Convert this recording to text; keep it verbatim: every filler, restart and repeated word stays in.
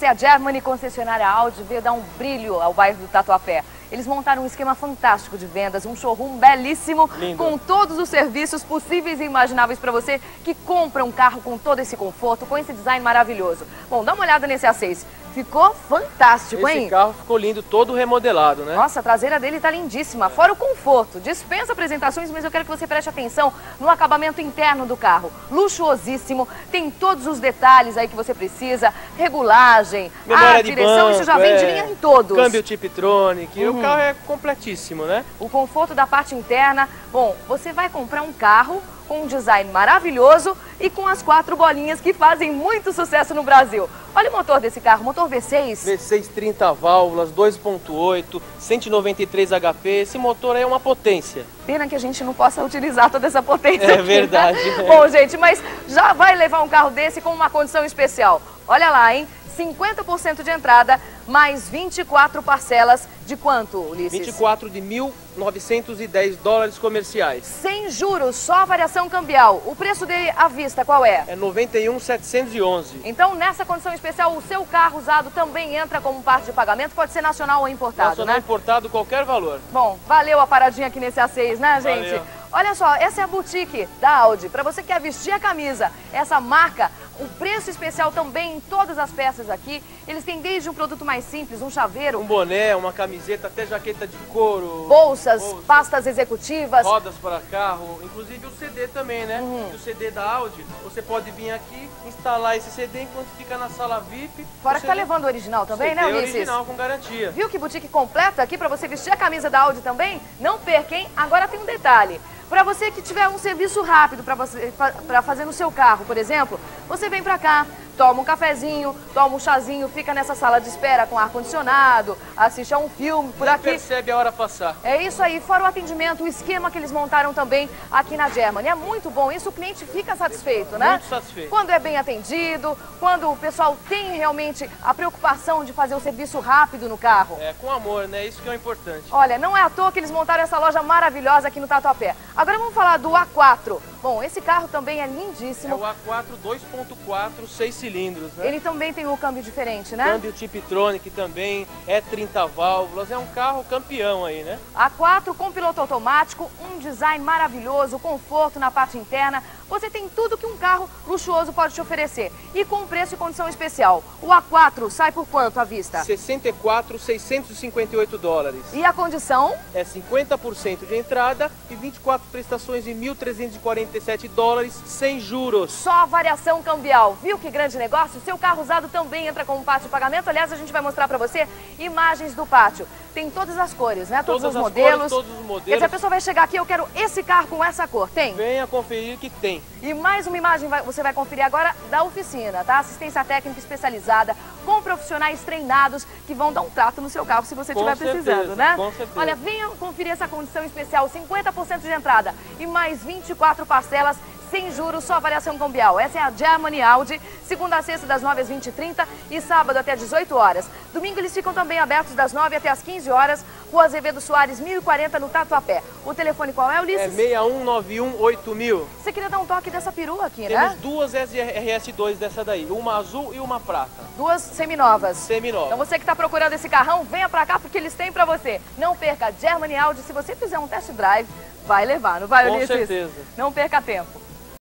Essa é a Germany concessionária Audi, veio dar um brilho ao bairro do Tatuapé. Eles montaram um esquema fantástico de vendas, um showroom belíssimo, lindo, com todos os serviços possíveis e imagináveis para você que compra um carro com todo esse conforto, com esse design maravilhoso. Bom, dá uma olhada nesse A seis. Ficou fantástico, esse hein? Esse carro ficou lindo, todo remodelado, né? Nossa, a traseira dele tá lindíssima, fora o conforto. Dispensa apresentações, mas eu quero que você preste atenção no acabamento interno do carro. Luxuosíssimo, tem todos os detalhes aí que você precisa, regulagem, memória a de direção, banco, isso já vem é, de linha em todos. Câmbio Tiptronic, Uhum. O carro é completíssimo, né? O conforto da parte interna. Bom, você vai comprar um carro com um design maravilhoso e com as quatro bolinhas que fazem muito sucesso no Brasil. Olha o motor desse carro, motor V seis. V seis trinta válvulas, dois ponto oito, cento e noventa e três H P, esse motor aí é uma potência. Pena que a gente não possa utilizar toda essa potência É aqui, verdade. Né? Bom, gente, mas já vai levar um carro desse com uma condição especial. Olha lá, hein? cinquenta por cento de entrada, mais vinte e quatro parcelas de quanto, Ulisses? vinte e quatro de mil novecentos e dez dólares comerciais. Sem juros, só variação cambial. O preço dele à vista qual é? É noventa e um mil setecentos e onze. Então, nessa condição especial, o seu carro usado também entra como parte de pagamento, pode ser nacional ou importado, nacional, né? importado, qualquer valor. Bom, valeu a paradinha aqui nesse A seis, né, gente? Valeu. Olha só, essa é a boutique da Audi. Para você que quer vestir a camisa, essa marca, o preço especial também em todas as peças aqui. Eles têm desde um produto mais simples, um chaveiro, um boné, uma camiseta, até jaqueta de couro, bolsas, bolsas, pastas executivas, rodas para carro, inclusive o C D também, né? Uhum. O C D da Audi, você pode vir aqui, instalar esse C D enquanto fica na sala V I P. Fora que tá levando o original também, né, Ulisses? original com garantia. Viu que boutique completa aqui para você vestir a camisa da Audi também? Não perca, hein? Agora tem um detalhe. Para você que tiver um serviço rápido para você para fazer no seu carro, por exemplo, você vem para cá, toma um cafezinho, toma um chazinho, fica nessa sala de espera com ar-condicionado, assiste a um filme por Nem aqui. percebe a hora passar. É isso aí, fora o atendimento, o esquema que eles montaram também aqui na Germany. É muito bom isso, o cliente fica satisfeito, né? Muito satisfeito. Quando é bem atendido, quando o pessoal tem realmente a preocupação de fazer o serviço rápido no carro. É, com amor, né? Isso que é o importante. Olha, não é à toa que eles montaram essa loja maravilhosa aqui no Tatuapé. Agora vamos falar do A quatro. Bom, esse carro também é lindíssimo. É o A quatro dois ponto quatro, seis cilindros, né? Ele também tem um câmbio diferente, né? Câmbio Tiptronic também, é trinta válvulas, é um carro campeão aí, né? A quatro com piloto automático, um design maravilhoso, conforto na parte interna. Você tem tudo que um carro luxuoso pode te oferecer. E com preço e condição especial. O A quatro sai por quanto à vista? sessenta e quatro mil seiscentos e cinquenta e oito dólares. E a condição? É cinquenta por cento de entrada e vinte e quatro prestações de mil trezentos e quarenta e sete dólares sem juros. Só variação cambial. Viu que grande negócio? Seu carro usado também entra como parte de pagamento. Aliás, a gente vai mostrar para você imagens do pátio. Tem todas as cores, né? Todos Todas os as modelos. cores, todos os modelos. Quer dizer, a pessoa vai chegar aqui, eu quero esse carro com essa cor. Tem? Venha conferir que tem. E mais uma imagem vai- você vai conferir agora da oficina, tá? Assistência técnica especializada, com profissionais treinados que vão dar um trato no seu carro se você Com estiver precisando, certeza, né? com certeza. Olha, venha conferir essa condição especial, cinquenta por cento de entrada e mais vinte e quatro parcelas sem juros, só variação cambial. Essa é a Germany Audi, segunda a sexta das nove às vinte e trinta e sábado até às dezoito horas. Domingo eles ficam também abertos das nove até às quinze horas, Rua Azevedo Soares, mil e quarenta no Tatuapé. O telefone qual é, É Ulisses? seis um nove um oito mil. Você queria dar um toque dessa perua aqui, Temos né? duas S R S dois dessa daí, uma azul e uma prata. Duas seminovas. Seminova. Então você que está procurando esse carrão, venha pra cá porque eles têm pra você. Não perca a Germany Audi, se você fizer um test drive, vai levar, não vai, Com Ulisses? certeza. Não perca tempo.